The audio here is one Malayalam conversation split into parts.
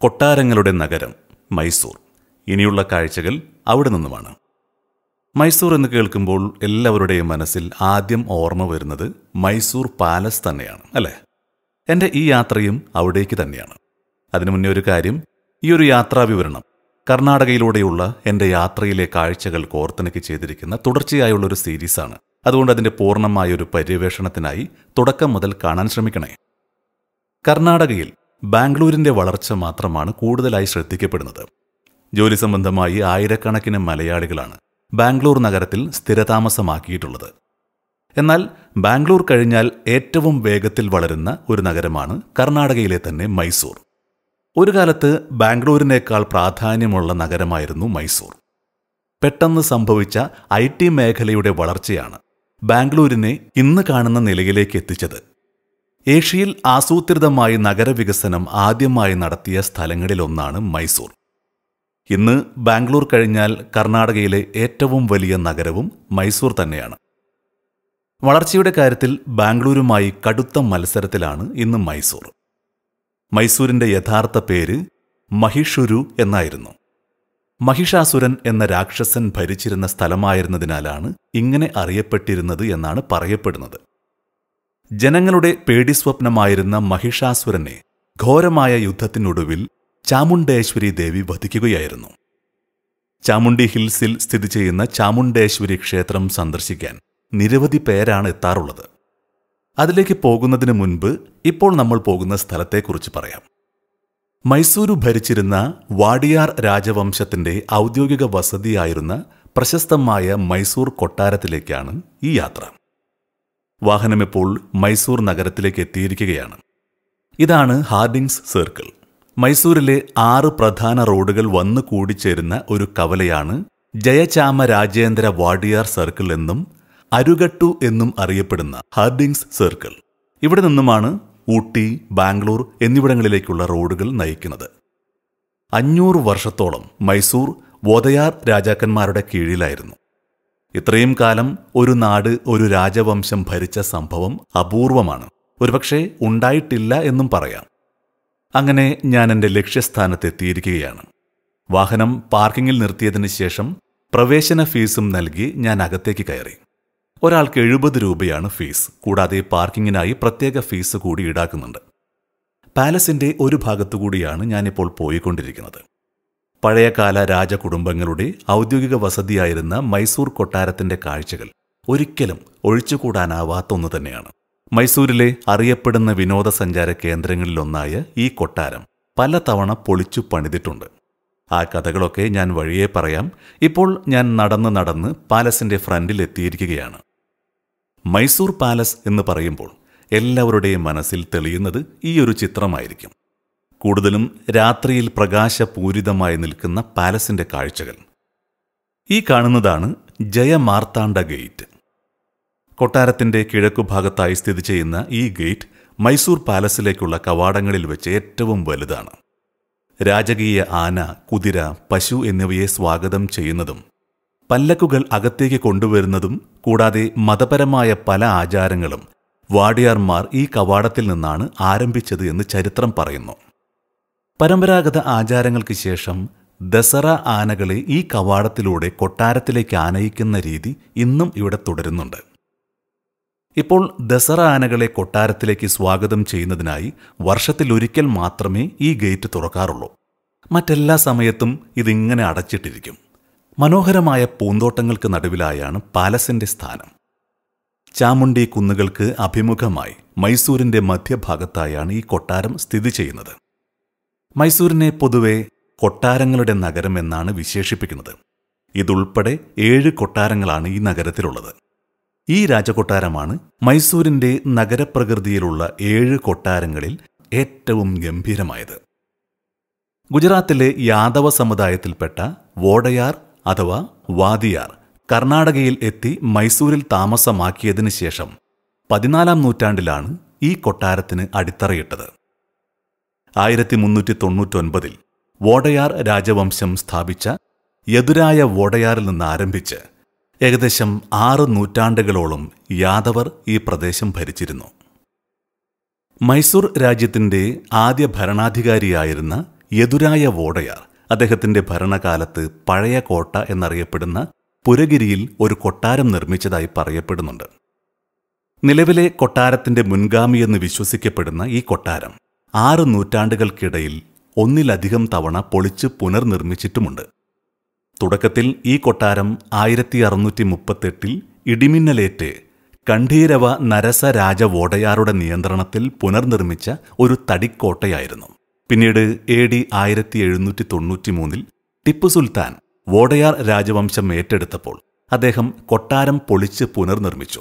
കൊട്ടാരങ്ങളുടെ നഗരം മൈസൂർ. ഇനിയുള്ള കാഴ്ചകൾ അവിടെ നിന്നുമാണ്. മൈസൂർ എന്ന് കേൾക്കുമ്പോൾ എല്ലാവരുടെയും മനസ്സിൽ ആദ്യം ഓർമ്മ വരുന്നത് മൈസൂർ പാലസ് തന്നെയാണ്, അല്ലേ? എൻ്റെ ഈ യാത്രയും അവിടേക്ക് തന്നെയാണ്. അതിനു മുന്നേ ഒരു കാര്യം, ഈ ഒരു യാത്രാ വിവരണം കർണാടകയിലൂടെയുള്ള എൻ്റെ യാത്രയിലെ കാഴ്ചകൾ കോർത്തിണക്കി ചെയ്തിരിക്കുന്ന തുടർച്ചയായുള്ളൊരു സീരീസാണ്. അതുകൊണ്ട് അതിൻ്റെ പൂർണ്ണമായൊരു പര്യവേഷണത്തിനായി തുടക്കം മുതൽ കാണാൻ ശ്രമിക്കണേ. കർണാടകയിൽ ബാംഗ്ലൂരിൻ്റെ വളർച്ച മാത്രമാണ് കൂടുതലായി ശ്രദ്ധിക്കപ്പെടുന്നത്. ജോലി സംബന്ധമായി ആയിരക്കണക്കിന് മലയാളികളാണ് ബാംഗ്ലൂർ നഗരത്തിൽ സ്ഥിരതാമസമാക്കിയിട്ടുള്ളത്. എന്നാൽ ബാംഗ്ലൂർ കഴിഞ്ഞാൽ ഏറ്റവും വേഗത്തിൽ വളരുന്ന ഒരു നഗരമാണ് കർണാടകയിലെ തന്നെ മൈസൂർ. ഒരു കാലത്ത് ബാംഗ്ലൂരിനേക്കാൾ പ്രാധാന്യമുള്ള നഗരമായിരുന്നു മൈസൂർ. പെട്ടെന്ന് സംഭവിച്ച IT മേഖലയുടെ വളർച്ചയാണ് ബാംഗ്ലൂരിനെ ഇന്ന് കാണുന്ന നിലയിലേക്ക് എത്തിച്ചത്. ഏഷ്യയിൽ ആസൂത്രിതമായി നഗരവികസനം ആദ്യമായി നടത്തിയ സ്ഥലങ്ങളിലൊന്നാണ് മൈസൂർ. ഇന്ന് ബാംഗ്ലൂർ കഴിഞ്ഞാൽ കർണാടകയിലെ ഏറ്റവും വലിയ നഗരവും മൈസൂർ തന്നെയാണ്. വളർച്ചയുടെ കാര്യത്തിൽ ബാംഗ്ലൂരുമായി കടുത്ത മത്സരത്തിലാണ് ഇന്ന് മൈസൂർ. മൈസൂരിൻ്റെ യഥാർത്ഥ പേര് മഹിഷുരു എന്നായിരുന്നു. മഹിഷാസുരൻ എന്ന രാക്ഷസൻ ഭരിച്ചിരുന്ന സ്ഥലമായിരുന്നതിനാലാണ് ഇങ്ങനെ അറിയപ്പെട്ടിരുന്നത് എന്നാണ് പറയപ്പെടുന്നത്. ജനങ്ങളുടെ പേടിസ്വപ്നമായിരുന്ന മഹിഷാസുരനെ ഘോരമായ യുദ്ധത്തിനൊടുവിൽ ചാമുണ്ടേശ്വരി ദേവി വധിക്കുകയായിരുന്നു. ചാമുണ്ടി ഹിൽസിൽ സ്ഥിതി ചെയ്യുന്ന ചാമുണ്ടേശ്വരി ക്ഷേത്രം സന്ദർശിക്കാൻ നിരവധി പേരാണ് എത്താറുള്ളത്. അതിലേക്ക് പോകുന്നതിന് മുൻപ് ഇപ്പോൾ നമ്മൾ പോകുന്ന സ്ഥലത്തെക്കുറിച്ച് പറയാം. മൈസൂരു ഭരിച്ചിരുന്ന വാഡിയാർ രാജവംശത്തിൻ്റെ ഔദ്യോഗിക വസതിയായിരുന്ന പ്രശസ്തമായ മൈസൂർ കൊട്ടാരത്തിലേക്കാണ് ഈ യാത്ര. വാഹനമിപ്പോൾ മൈസൂർ നഗരത്തിലേക്ക് എത്തിയിരിക്കുകയാണ്. ഇതാണ് ഹാർഡിങ്സ് സർക്കിൾ. മൈസൂരിലെ 6 പ്രധാന റോഡുകൾ വന്നു കൂടിച്ചേരുന്ന ഒരു കവലയാണ് ജയചാമ രാജേന്ദ്ര വാഡിയാർ സർക്കിൾ എന്നും അരുഗട്ടു എന്നും അറിയപ്പെടുന്ന ഹാർഡിങ്സ് സർക്കിൾ. ഇവിടെ നിന്നുമാണ് ഊട്ടി, ബാംഗ്ലൂർ എന്നിവിടങ്ങളിലേക്കുള്ള റോഡുകൾ നയിക്കുന്നത്. 500 വർഷത്തോളം മൈസൂർ വോദയാർ രാജാക്കന്മാരുടെ കീഴിലായിരുന്നു. ഇത്രയും കാലം ഒരു നാട്, ഒരു രാജവംശം ഭരിച്ച സംഭവം അപൂർവമാണ്. ഒരുപക്ഷെ ഉണ്ടായിട്ടില്ല എന്നും പറയാം. അങ്ങനെ ഞാൻ എൻ്റെ ലക്ഷ്യസ്ഥാനത്തെത്തിയിരിക്കുകയാണ്. വാഹനം പാർക്കിങ്ങിൽ നിർത്തിയതിന് ശേഷം പ്രവേശന ഫീസും നൽകി ഞാൻ അകത്തേക്ക് കയറി. ഒരാൾക്ക് 70 രൂപയാണ് ഫീസ്. കൂടാതെ പാർക്കിങ്ങിനായി പ്രത്യേക ഫീസ് കൂടി ഈടാക്കുന്നുണ്ട്. പാലസിൻ്റെ ഒരു ഭാഗത്തുകൂടിയാണ് ഞാനിപ്പോൾ പോയിക്കൊണ്ടിരിക്കുന്നത്. പഴയകാല രാജകുടുംബങ്ങളുടെ ഔദ്യോഗിക വസതിയായിരുന്ന മൈസൂർ കൊട്ടാരത്തിൻ്റെ കാഴ്ചകൾ ഒരിക്കലും ഒഴിച്ചുകൂടാനാവാത്ത ഒന്ന് തന്നെയാണ്. മൈസൂരിലെ അറിയപ്പെടുന്ന വിനോദസഞ്ചാര കേന്ദ്രങ്ങളിലൊന്നായ ഈ കൊട്ടാരം പലതവണ പൊളിച്ചു പണിതിട്ടുണ്ട്. ആ കഥകളൊക്കെ ഞാൻ വഴിയേ പറയാം. ഇപ്പോൾ ഞാൻ നടന്ന് പാലസിൻ്റെ ഫ്രണ്ടിൽ എത്തിയിരിക്കുകയാണ്. മൈസൂർ പാലസ് എന്ന് പറയുമ്പോൾ എല്ലാവരുടെയും മനസ്സിൽ തെളിയുന്നത് ഈ ഒരു ചിത്രമായിരിക്കും. കൂടുതലും രാത്രിയിൽ പ്രകാശപൂരിതമായി നിൽക്കുന്ന പാലസിൻ്റെ കാഴ്ചകൾ. ഈ കാണുന്നതാണ് ജയമാർത്താണ്ഡ ഗേറ്റ്. കൊട്ടാരത്തിൻ്റെ കിഴക്കുഭാഗത്തായി സ്ഥിതി ചെയ്യുന്ന ഈ ഗേറ്റ് മൈസൂർ പാലസിലേക്കുള്ള കവാടങ്ങളിൽ വെച്ച് ഏറ്റവും വലുതാണ്. രാജകീയ ആന, കുതിര, പശു എന്നിവയെ സ്വാഗതം ചെയ്യുന്നതും പല്ലക്കുകൾ അകത്തേക്ക് കൊണ്ടുവരുന്നതും കൂടാതെ മതപരമായ പല ആചാരങ്ങളും വാഡിയാർമാർ ഈ കവാടത്തിൽ നിന്നാണ് ആരംഭിച്ചത് എന്ന് ചരിത്രം പറയുന്നു. പരമ്പരാഗത ആചാരങ്ങൾക്ക് ശേഷം ദസറ ആനകളെ ഈ കവാടത്തിലൂടെ കൊട്ടാരത്തിലേക്ക് ആനയിക്കുന്ന രീതി ഇന്നും ഇവിടെ തുടരുന്നുണ്ട്. ഇപ്പോൾ ദസറ ആനകളെ കൊട്ടാരത്തിലേക്ക് സ്വാഗതം ചെയ്യുന്നതിനായി വർഷത്തിലൊരിക്കൽ മാത്രമേ ഈ ഗേറ്റ് തുറക്കാറുള്ളൂ. മറ്റെല്ലാ സമയത്തും ഇതിങ്ങനെ അടച്ചിട്ടിരിക്കും. മനോഹരമായ പൂന്തോട്ടങ്ങൾക്ക് നടുവിലായാണ് പാലസിന്റെ സ്ഥാനം. ചാമുണ്ടി കുന്നുകൾക്ക് അഭിമുഖമായി മൈസൂരിന്റെ മധ്യഭാഗത്തായാണ് ഈ കൊട്ടാരം സ്ഥിതി ചെയ്യുന്നത്. മൈസൂരിനെ പൊതുവെ കൊട്ടാരങ്ങളുടെ നഗരം എന്നാണ് വിശേഷിപ്പിക്കുന്നത്. ഇതുൾപ്പെടെ 7 കൊട്ടാരങ്ങളാണ് ഈ നഗരത്തിലുള്ളത്. ഈ രാജകൊട്ടാരമാണ് മൈസൂരിന്റെ നഗരപ്രകൃതിയിലുള്ള 7 കൊട്ടാരങ്ങളിൽ ഏറ്റവും ഗംഭീരമായത്. ഗുജറാത്തിലെ യാദവ സമുദായത്തിൽപ്പെട്ട വോഡയാർ അഥവാ വാദിയാർ കർണാടകയിൽ എത്തി മൈസൂരിൽ താമസമാക്കിയതിനു ശേഷം 14-ാം നൂറ്റാണ്ടിലാണ് ഈ കൊട്ടാരത്തിന് അടിത്തറയിട്ടത്. 1399-ൽ വോഡയാർ രാജവംശം സ്ഥാപിച്ച യദുരായ വോഡയാറിൽ നിന്ന് ആരംഭിച്ച് ഏകദേശം 6 നൂറ്റാണ്ടുകളോളം യാദവർ ഈ പ്രദേശം ഭരിച്ചിരുന്നു. മൈസൂർ രാജ്യത്തിൻ്റെ ആദ്യ ഭരണാധികാരിയായിരുന്ന യദുരായ വോഡയാർ അദ്ദേഹത്തിന്റെ ഭരണകാലത്ത് പഴയ കോട്ട എന്നറിയപ്പെടുന്ന പുരഗിരിയിൽ ഒരു കൊട്ടാരം നിർമ്മിച്ചതായി പറയപ്പെടുന്നുണ്ട്. നിലവിലെ കൊട്ടാരത്തിന്റെ മുൻഗാമിയെന്ന് വിശ്വസിക്കപ്പെടുന്ന ഈ കൊട്ടാരം 6 നൂറ്റാണ്ടുകൾക്കിടയിൽ ഒന്നിലധികം തവണ പൊളിച്ച് പുനർനിർമ്മിച്ചിട്ടുമുണ്ട്. തുടക്കത്തിൽ ഈ കൊട്ടാരം 1638 ഇടിമിന്നലേറ്റ് കണ്ഠീരവ നരസ രാജ വോഡയാറുടെ നിയന്ത്രണത്തിൽ പുനർനിർമ്മിച്ച ഒരു തടിക്കോട്ടയായിരുന്നു. പിന്നീട് AD 1793 ടിപ്പു സുൽത്താൻ വോഡയാർ രാജവംശം ഏറ്റെടുത്തപ്പോൾ അദ്ദേഹം കൊട്ടാരം പൊളിച്ച് പുനർനിർമ്മിച്ചു.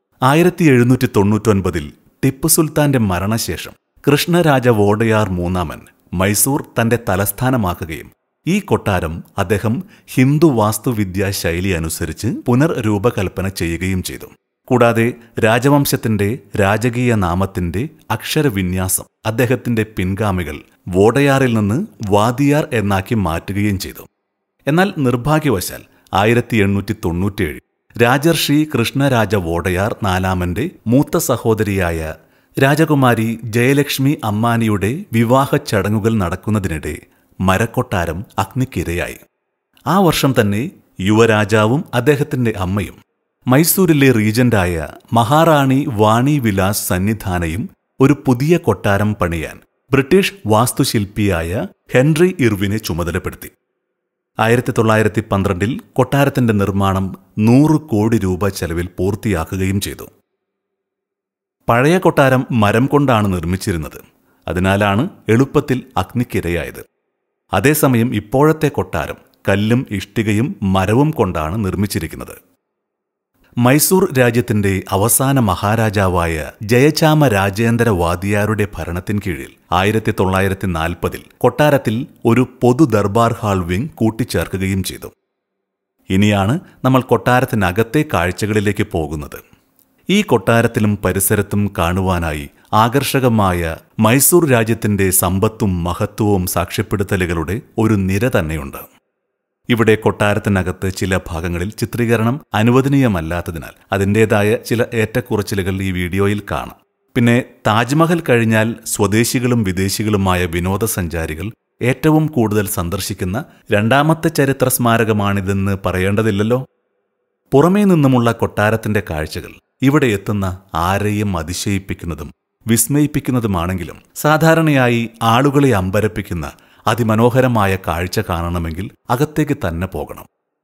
1799 ടിപ്പു സുൽത്താന്റെ മരണശേഷം കൃഷ്ണരാജ വോഡയാർ മൂന്നാമൻ മൈസൂർ തന്റെ തലസ്ഥാനമാക്കുകയും ഈ കൊട്ടാരം അദ്ദേഹം ഹിന്ദു വാസ്തുവിദ്യാ ശൈലി അനുസരിച്ച് പുനർരൂപകൽപ്പന ചെയ്യുകയും ചെയ്തു. കൂടാതെ രാജവംശത്തിന്റെ രാജകീയ നാമത്തിന്റെ അക്ഷരവിന്യാസം അദ്ദേഹത്തിന്റെ പിൻഗാമികൾ വോഡയാറിൽ നിന്ന് വാദിയാർ എന്നാക്കി മാറ്റുകയും ചെയ്തു. എന്നാൽ നിർഭാഗ്യവശാൽ 1897 രാജർഷി കൃഷ്ണരാജ വോഡയാർ നാലാമന്റെ മൂത്ത സഹോദരിയായ രാജകുമാരി ജയലക്ഷ്മി അമ്മാനിയുടെ വിവാഹ ചടങ്ങുകൾ നടക്കുന്നതിനിടെ മരക്കൊട്ടാരം അഗ്നിക്കിരയായി. ആ വർഷം തന്നെ യുവരാജാവും അദ്ദേഹത്തിന്റെ അമ്മയും മൈസൂരിലെ റീജന്റായ മഹാറാണി വാണി വിലാസ് സന്നിധാനയും ഒരു പുതിയ കൊട്ടാരം പണിയാൻ ബ്രിട്ടീഷ് വാസ്തുശില്പിയായ ഹെൻറി ഇർവിനെ ചുമതലപ്പെടുത്തി. 1912 കൊട്ടാരത്തിന്റെ നിർമ്മാണം 100 കോടി രൂപ ചെലവിൽ പൂർത്തിയാക്കുകയും ചെയ്തു. പഴയ കൊട്ടാരം മരം കൊണ്ടാണ് നിർമ്മിച്ചിരുന്നത്. അതിനാലാണ് എളുപ്പത്തിൽ അഗ്നിക്കിരയായത്. അതേസമയം ഇപ്പോഴത്തെ കൊട്ടാരം കല്ലും ഇഷ്ടികയും മരവും കൊണ്ടാണ് നിർമ്മിച്ചിരിക്കുന്നത്. മൈസൂർ രാജ്യത്തിന്റെ അവസാന മഹാരാജാവായ ജയചാമ രാജേന്ദ്ര വാദിയാരുടെ ഭരണത്തിൻ കീഴിൽ 1940 കൊട്ടാരത്തിൽ ഒരു പൊതു ദർബാർ ഹാൾ വിംഗ് കൂട്ടിച്ചേർക്കുകയും ചെയ്തു. ഇനിയാണ് നമ്മൾ കൊട്ടാരത്തിനകത്തെ കാഴ്ചകളിലേക്ക് പോകുന്നത്. ഈ കൊട്ടാരത്തിലും പരിസരത്തും കാണുവാനായി ആകർഷകമായ മൈസൂർ രാജ്യത്തിന്റെ സമ്പത്തും മഹത്വവും സാക്ഷ്യപ്പെടുത്തലുകളുടെ ഒരു നിര തന്നെയുണ്ട്. ഇവിടെ കൊട്ടാരത്തിനകത്ത് ചില ഭാഗങ്ങളിൽ ചിത്രീകരണം അനുവദനീയമല്ലാത്തതിനാൽ അതിൻ്റേതായ ചില ഏറ്റക്കുറച്ചിലുകൾ ഈ വീഡിയോയിൽ കാണാം. പിന്നെ താജ്മഹൽ കഴിഞ്ഞാൽ സ്വദേശികളും വിദേശികളുമായ വിനോദസഞ്ചാരികൾ ഏറ്റവും കൂടുതൽ സന്ദർശിക്കുന്ന രണ്ടാമത്തെ ചരിത്ര സ്മാരകമാണിതെന്ന് പറയേണ്ടതില്ലല്ലോ. പുറമേ നിന്നുമുള്ള കൊട്ടാരത്തിന്റെ കാഴ്ചകൾ ഇവിടെ എത്തുന്ന ആരെയും അതിശയിപ്പിക്കുന്നതും വിസ്മയിപ്പിക്കുന്നതുമാണെങ്കിലും സാധാരണയായി ആളുകളെ അമ്പരപ്പിക്കുന്ന അതിമനോഹരമായ കാഴ്ച കാണണമെങ്കിൽ അകത്തേക്ക് തന്നെ പോകണം.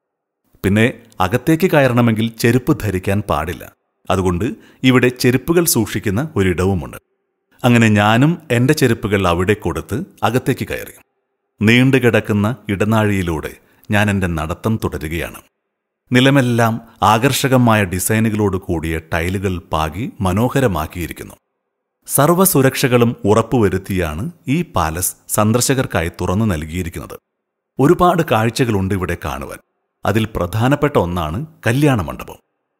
പിന്നെ അകത്തേക്ക് കയറണമെങ്കിൽ ചെരുപ്പ് ധരിക്കാൻ പാടില്ല. അതുകൊണ്ട് ഇവിടെ ചെരുപ്പുകൾ സൂക്ഷിക്കുന്ന ഒരിടവുമുണ്ട്. അങ്ങനെ ഞാനും എൻ്റെ ചെരുപ്പുകൾ അവിടെ കൊടുത്ത് അകത്തേക്ക് കയറി. നീണ്ടുകിടക്കുന്ന ഇടനാഴിയിലൂടെ ഞാൻ എൻ്റെ നടത്തം തുടരുകയാണ്. നിലമെല്ലാം ആകർഷകമായ ഡിസൈനുകളോട് കൂടിയ ടൈലുകൾ പാകി മനോഹരമാക്കിയിരിക്കുന്നു. സർവ്വസുരക്ഷകളും ഉറപ്പുവരുത്തിയാണ് ഈ പാലസ് സന്ദർശകർക്കായി തുറന്നു നൽകിയിരിക്കുന്നത്. ഒരുപാട് കാഴ്ചകളുണ്ട് ഇവിടെ കാണുവാൻ. അതിൽ പ്രധാനപ്പെട്ട ഒന്നാണ് കല്യാണ മണ്ഡപം.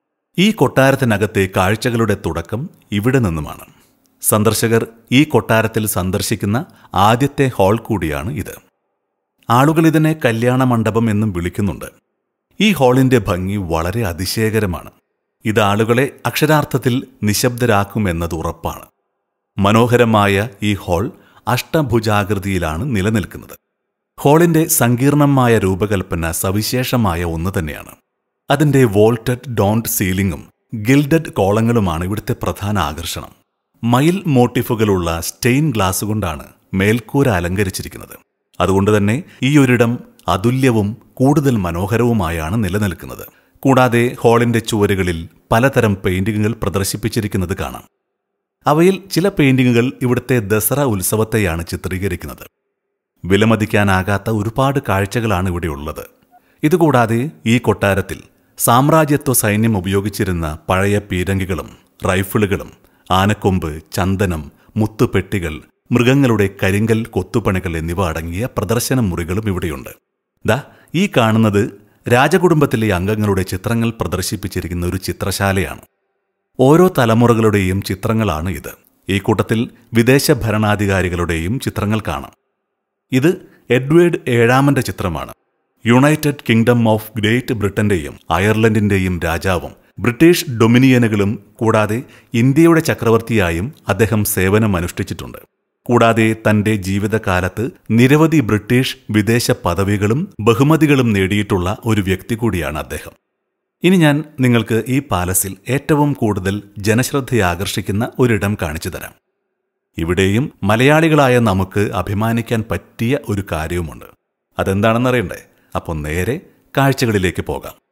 ഈ കൊട്ടാരത്തിനകത്തെ കാഴ്ചകളുടെ തുടക്കം ഇവിടെ നിന്നുമാണ്. സന്ദർശകർ ഈ കൊട്ടാരത്തിൽ സന്ദർശിക്കുന്ന ആദ്യത്തെ ഹാൾ കൂടിയാണ് ഇത്. ആളുകൾ ഇതിനെ കല്യാണ മണ്ഡപം എന്നും വിളിക്കുന്നുണ്ട്. ഈ ഹാളിന്റെ ഭംഗി വളരെ അതിശയകരമാണ്. ഇത് ആളുകളെ അക്ഷരാർത്ഥത്തിൽ നിശബ്ദരാക്കുമെന്നത് ഉറപ്പാണ്. മനോഹരമായ ഈ ഹാൾ അഷ്ടഭുജാകൃതിയിലാണ് നിലനിൽക്കുന്നത്. ഹാളിന്റെ സങ്കീർണമായ രൂപകൽപ്പന സവിശേഷമായ ഒന്ന് തന്നെയാണ്. അതിന്റെ വോൾട്ടഡ് ഡോൺഡ് സീലിംഗും ഗിൽഡഡ് കോളങ്ങളുമാണ് ഇവിടുത്തെ പ്രധാന ആകർഷണം. മയിൽ മോട്ടിഫുകളുള്ള സ്റ്റെയിൻ ഗ്ലാസ് കൊണ്ടാണ് മേൽക്കൂര അലങ്കരിച്ചിരിക്കുന്നത്. അതുകൊണ്ടുതന്നെ ഈ ഒരിടം അതുല്യവും കൂടുതൽ മനോഹരവുമായാണ് നിലനിൽക്കുന്നത്. കൂടാതെ ഹാളിന്റെ ചുവരുകളിൽ പലതരം പെയിന്റിങ്ങുകൾ പ്രദർശിപ്പിച്ചിരിക്കുന്നത് കാണാം. അവയിൽ ചില പെയിന്റിങ്ങുകൾ ഇവിടുത്തെ ദസറ ഉത്സവത്തെയാണ് ചിത്രീകരിക്കുന്നത്. വിലമതിക്കാനാകാത്ത ഒരുപാട് കാഴ്ചകളാണ് ഇവിടെയുള്ളത്. ഇതുകൂടാതെ ഈ കൊട്ടാരത്തിൽ സാമ്രാജ്യത്വ സൈന്യം ഉപയോഗിച്ചിരുന്ന പഴയ പീരങ്കികളും റൈഫിളുകളും ആനക്കൊമ്പ്, ചന്ദനം, മുത്തുപെട്ടികൾ, മൃഗങ്ങളുടെ കരിങ്കൽ കൊത്തുപണികൾ എന്നിവ അടങ്ങിയ പ്രദർശന മുറികളും ഇവിടെയുണ്ട്. ഈ കാണുന്നത് രാജകുടുംബത്തിലെ അംഗങ്ങളുടെ ചിത്രങ്ങൾ പ്രദർശിപ്പിച്ചിരിക്കുന്ന ഒരു ചിത്രശാലയാണ്. ഓരോ തലമുറകളുടെയും ചിത്രങ്ങളാണ് ഇത്. ഈ കൂട്ടത്തിൽ വിദേശ ഭരണാധികാരികളുടെയും ചിത്രങ്ങൾ കാണാം. ഇത് എഡ്വേർഡ് ഏഴാമന്റെ ചിത്രമാണ്. യുണൈറ്റഡ് കിങ്ഡം ഓഫ് ഗ്രേറ്റ് ബ്രിട്ടന്റെയും അയർലൻഡിന്റെയും രാജാവും ബ്രിട്ടീഷ് ഡൊമിനിയനുകളും കൂടാതെ ഇന്ത്യയുടെ ചക്രവർത്തിയായും അദ്ദേഹം സേവനം അനുഷ്ഠിച്ചിട്ടുണ്ട്. കൂടാതെ തന്റെ ജീവിതകാലത്ത് നിരവധി ബ്രിട്ടീഷ് വിദേശ പദവികളും ബഹുമതികളും നേടിയിട്ടുള്ള ഒരു വ്യക്തി കൂടിയാണ് അദ്ദേഹം. ഇനി ഞാൻ നിങ്ങൾക്ക് ഈ പാലസിൽ ഏറ്റവും കൂടുതൽ ജനശ്രദ്ധയാകർഷിക്കുന്ന ഒരിടം കാണിച്ചു തരാം. ഇവിടെയും മലയാളികളായ നമുക്ക് അഭിമാനിക്കാൻ പറ്റിയ ഒരു കാര്യവുമുണ്ട്. അതെന്താണെന്നറിയണ്ടേ? അപ്പോൾ നേരെ കാഴ്ചകളിലേക്ക് പോകാം.